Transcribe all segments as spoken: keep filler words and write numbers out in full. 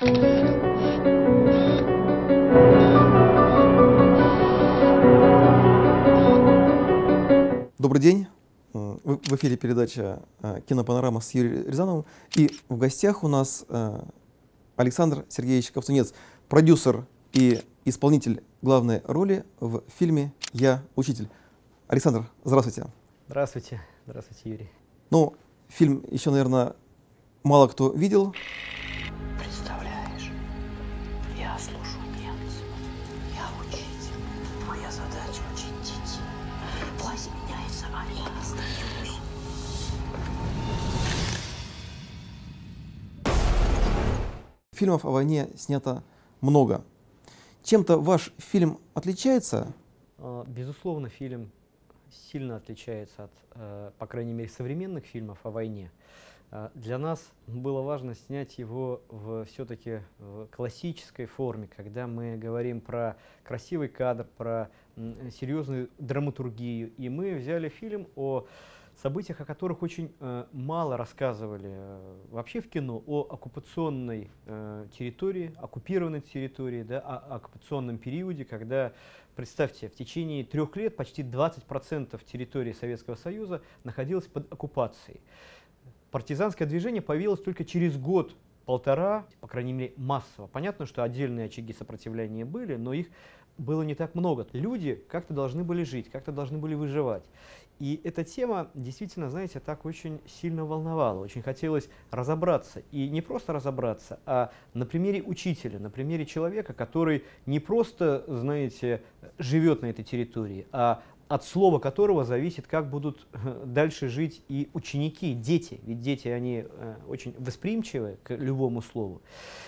Добрый день. В эфире передача «Кинопанорама» с Юрием Рязановым. И в гостях у нас Александр Сергеевич Ковтунец, продюсер и исполнитель главной роли в фильме «Я учитель». Александр, здравствуйте. Здравствуйте. Здравствуйте, Юрий. Ну, фильм еще, наверное, мало кто видел. Представляешь, я служу немцам, я учитель, моя задача учить детей. Власть меняется, а я остаюсь. Фильмов о войне снято много. Чем-то ваш фильм отличается? Безусловно, фильм сильно отличается от, по крайней мере, современных фильмов о войне. Для нас было важно снять его в все-таки в классической форме, когда мы говорим про красивый кадр, про серьезную драматургию. И мы взяли фильм о событиях, о которых очень э, мало рассказывали э, вообще в кино, о оккупационной э, территории, оккупированной территории, да, о оккупационном периоде, когда, представьте, в течение трех лет почти двадцать процентов территории Советского Союза находилось под оккупацией. Партизанское движение появилось только через год-полтора, по крайней мере, массово. Понятно, что отдельные очаги сопротивления были, но их было не так много. Люди как-то должны были жить, как-то должны были выживать. И эта тема действительно, знаете, так очень сильно волновала. Очень хотелось разобраться. И не просто разобраться, а на примере учителя, на примере человека, который не просто, знаете, живет на этой территории, а от слова которого зависит, как будут дальше жить и ученики, дети. Ведь дети, они очень восприимчивы к любому слову.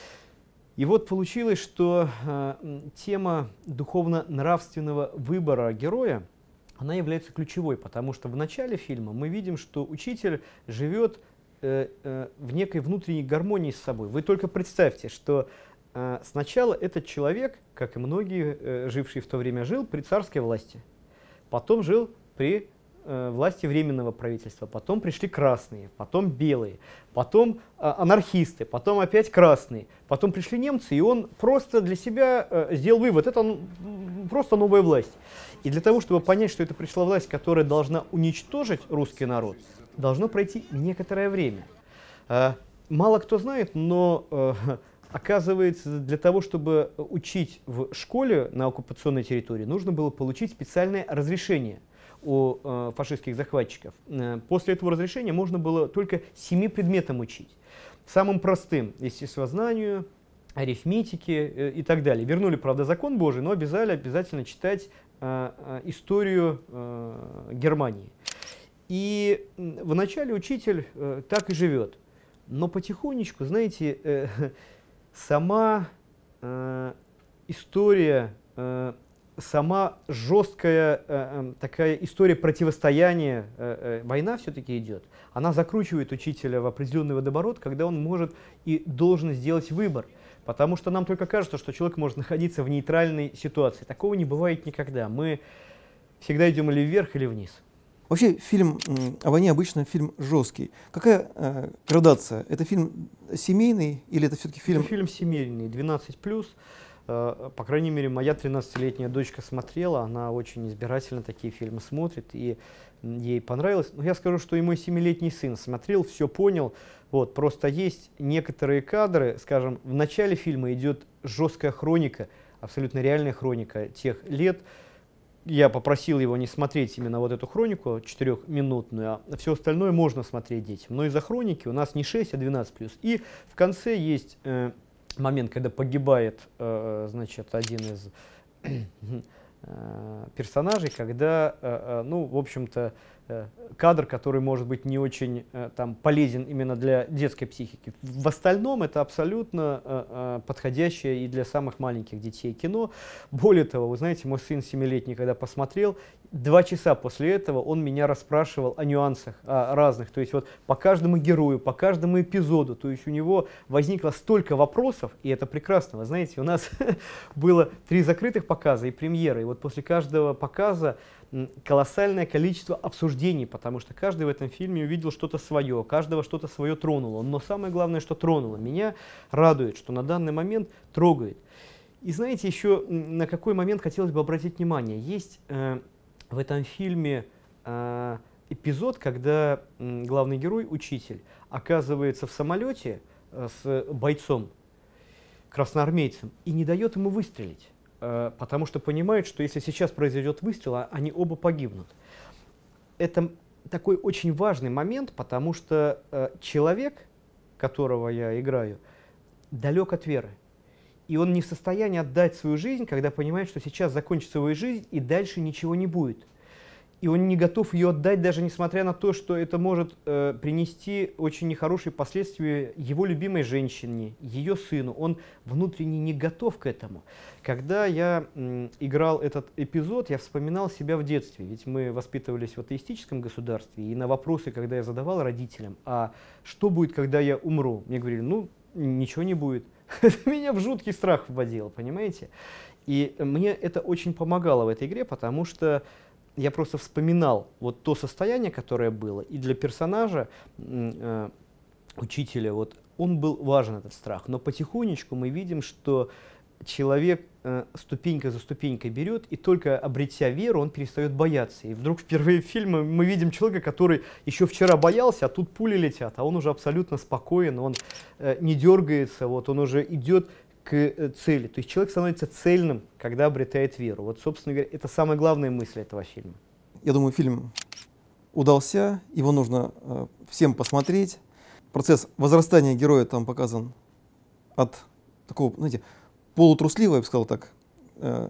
И вот получилось, что э, тема духовно-нравственного выбора героя, она является ключевой, потому что в начале фильма мы видим, что учитель живет э, э, в некой внутренней гармонии с собой. Вы только представьте, что э, сначала этот человек, как и многие, э, жившие в то время, жил при царской власти, потом жил при э, власти временного правительства, потом пришли красные, потом белые, потом э, анархисты, потом опять красные, потом пришли немцы, и он просто для себя э, сделал вывод, это просто новая власть. И для того, чтобы понять, что это пришла власть, которая должна уничтожить русский народ, должно пройти некоторое время. Э, мало кто знает, но э, оказывается, для того, чтобы учить в школе на оккупационной территории, нужно было получить специальное разрешение у э, фашистских захватчиков. Э, после этого разрешения можно было только семи предметам учить. Самым простым — естествознанию, арифметике э, и так далее. Вернули, правда, закон Божий, но обязали обязательно читать э, э, историю э, Германии. И э, вначале учитель э, так и живет. Но потихонечку, знаете, э, сама э, история, э, сама жесткая э, такая история противостояния, э, э, война все-таки идет, она закручивает учителя в определенный водоворот, когда он может и должен сделать выбор. Потому что нам только кажется, что человек может находиться в нейтральной ситуации. Такого не бывает никогда. Мы всегда идем или вверх, или вниз. Вообще, фильм о войне обычно фильм жесткий. Какая э, градация? Это фильм семейный или это все-таки фильм... Это фильм семейный, двенадцать плюс. Э, по крайней мере, моя тринадцатилетняя дочка смотрела, она очень избирательно такие фильмы смотрит, и ей понравилось. Но я скажу, что и мой семилетний сын смотрел, все понял. Вот, просто есть некоторые кадры, скажем, в начале фильма идет жесткая хроника, абсолютно реальная хроника тех лет. Я попросил его не смотреть именно вот эту хронику четырехминутную, а все остальное можно смотреть детям. Но из-за хроники у нас не шесть, а двенадцать плюс. И в конце есть э, момент, когда погибает э, значит, один из э, персонажей, когда, э, э, ну, в общем-то, э, кадр, который может быть не очень э, там, полезен именно для детской психики. В остальном это абсолютно э, э, подходящее и для самых маленьких детей кино. Более того, вы знаете, мой сын семилетний, когда посмотрел, два часа после этого он меня расспрашивал о нюансах, о разных, то есть вот по каждому герою, по каждому эпизоду, то есть у него возникло столько вопросов, и это прекрасно. Вы знаете, у нас было три закрытых показа и премьеры, и вот после каждого показа м, колоссальное количество обсуждений, потому что каждый в этом фильме увидел что-то свое, каждого что-то свое тронуло. Но самое главное, что тронуло. Меня радует, что на данный момент трогает. И знаете, еще на какой момент хотелось бы обратить внимание. Есть э, в этом фильме э, эпизод, когда э, главный герой, учитель, оказывается в самолете э, с бойцом, красноармейцем, и не дает ему выстрелить, э, потому что понимает, что если сейчас произойдет выстрел, а они оба погибнут. Это такой очень важный момент, потому что э, человек, которого я играю, далек от веры. И он не в состоянии отдать свою жизнь, когда понимает, что сейчас закончится его жизнь и дальше ничего не будет. И он не готов ее отдать, даже несмотря на то, что это может э, принести очень нехорошие последствия его любимой женщине, ее сыну. Он внутренне не готов к этому. Когда я м, играл этот эпизод, я вспоминал себя в детстве. Ведь мы воспитывались в атеистическом государстве, и на вопросы, когда я задавал родителям, а что будет, когда я умру, мне говорили, ну, ничего не будет. Это меня в жуткий страх вводило, понимаете? И мне это очень помогало в этой игре, потому что я просто вспоминал вот то состояние, которое было, и для персонажа, э, учителя, вот, он был важен, этот страх. Но потихонечку мы видим, что человек э, ступенька за ступенькой берет, и только обретя веру, он перестает бояться. И вдруг впервые в фильме мы видим человека, который еще вчера боялся, а тут пули летят, а он уже абсолютно спокоен, он э, не дергается, вот, он уже идет к э, цели. То есть человек становится цельным, когда обретает веру. Вот, собственно говоря, это самая главная мысль этого фильма. Я думаю, фильм удался, его нужно э, всем посмотреть. Процесс возрастания героя там показан от такого, знаете, полутрусливого, я бы сказал так, э,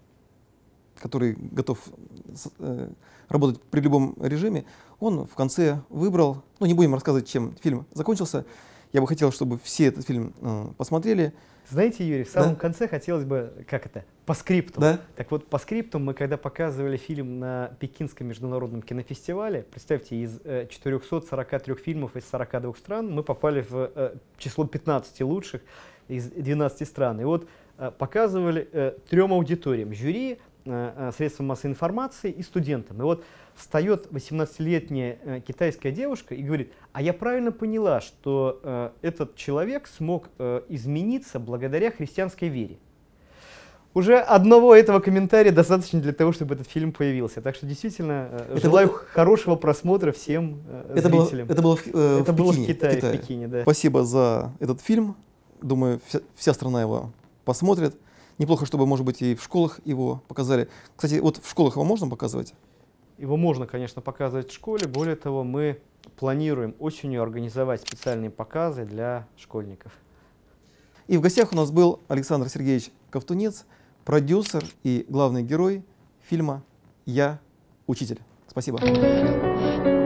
который готов э, работать при любом режиме. Он в конце выбрал, ну не будем рассказывать, чем фильм закончился. Я бы хотел, чтобы все этот фильм э, посмотрели. Знаете, Юрий, в самом Да? конце хотелось бы, как это, по скрипту. Да? Так вот, по скрипту мы, когда показывали фильм на Пекинском международном кинофестивале, представьте, из э, четырёхсот сорока трёх фильмов из сорока двух стран мы попали в э, число пятнадцати лучших из двенадцати стран. И вот э, показывали э, трем аудиториям: жюри, э, э, средствам массовой информации и студентам. И вот встает восемнадцатилетняя э, китайская девушка и говорит: а я правильно поняла, что э, этот человек смог э, измениться благодаря христианской вере. Уже одного этого комментария достаточно для того, чтобы этот фильм появился. Так что действительно э, желаю было... хорошего просмотра всем э, это зрителям. Было, это было, в, э, это в было Пекине, в Китае, в Китае. в Пекине, да. Спасибо за этот фильм. Думаю, вся, вся страна его посмотрит. Неплохо, чтобы, может быть, и в школах его показали. Кстати, вот в школах его можно показывать? Его можно, конечно, показывать в школе. Более того, мы планируем осенью организовать специальные показы для школьников. И в гостях у нас был Александр Сергеевич Ковтунец, продюсер и главный герой фильма «Я учитель». Спасибо.